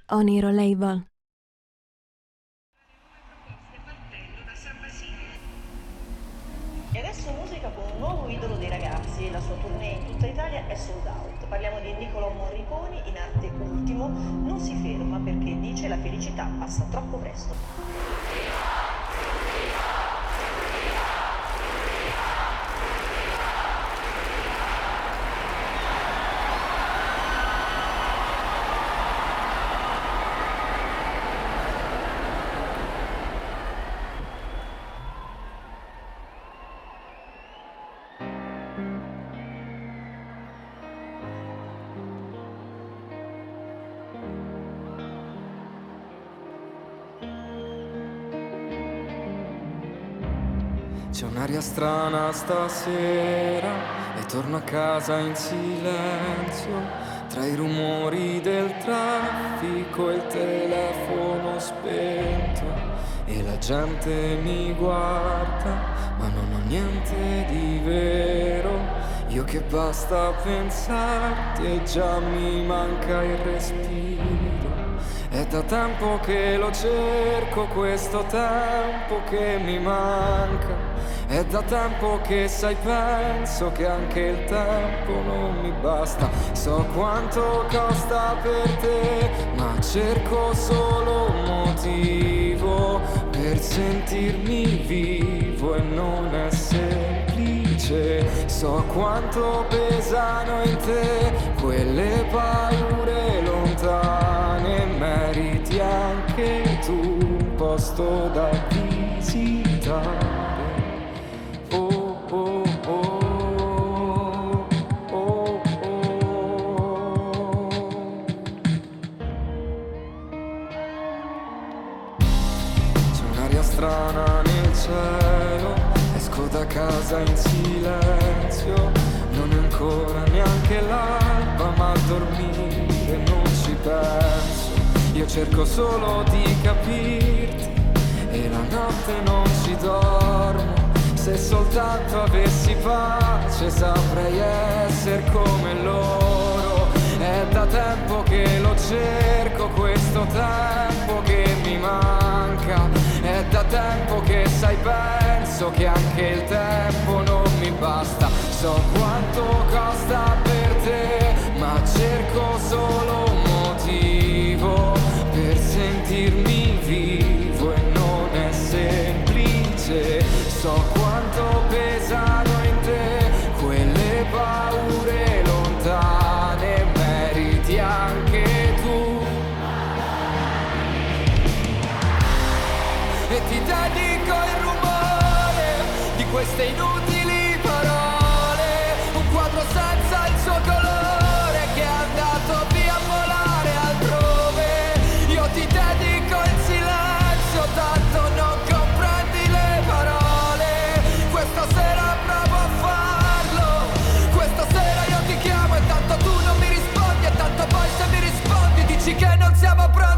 Oniro Label. E adesso musica con un nuovo idolo dei ragazzi, la sua tournée in tutta Italia è sold out. Parliamo di Niccolò Morricone, in arte Ultimo, non si ferma perché dice la felicità passa troppo presto. C'è un'aria strana stasera e torno a casa in silenzio, tra i rumori del traffico e il telefono spento, e la gente mi guarda, ma non ho niente di vero. Io che basta pensarti e già mi manca il respiro. È da tempo che lo cerco, questo tempo che mi manca. È da tempo che sai, penso che anche il tempo non mi basta. So quanto costa per te, ma cerco solo un motivo per sentirmi vivo e non è semplice. So quanto pesano in te quelle paure lontane, meriti anche tu un posto da visitare. Strana nel cielo, esco da casa in silenzio, non è ancora neanche l'alba, ma a dormire non ci penso. Io cerco solo di capirti e la notte non ci dormo. Se soltanto avessi pace saprei essere come loro. È da tempo che lo cerco, questo tempo che mi manca. È da tempo che sai, penso che anche il tempo non mi basta. So quanto costa per te, ma cerco solo un motivo per sentirmi vivo e non è semplice. So quanto pesano in te quelle paure lontane, meriti anche tu. E ti dedico il rumore di queste inutili parole, un quadro senza il suo colore che è andato via a volare altrove. Io ti dedico il silenzio, tanto non comprendi le parole. Questa sera provo a farlo, questa sera io ti chiamo e tanto tu non mi rispondi, e tanto poi se mi rispondi dici che non siamo pronti.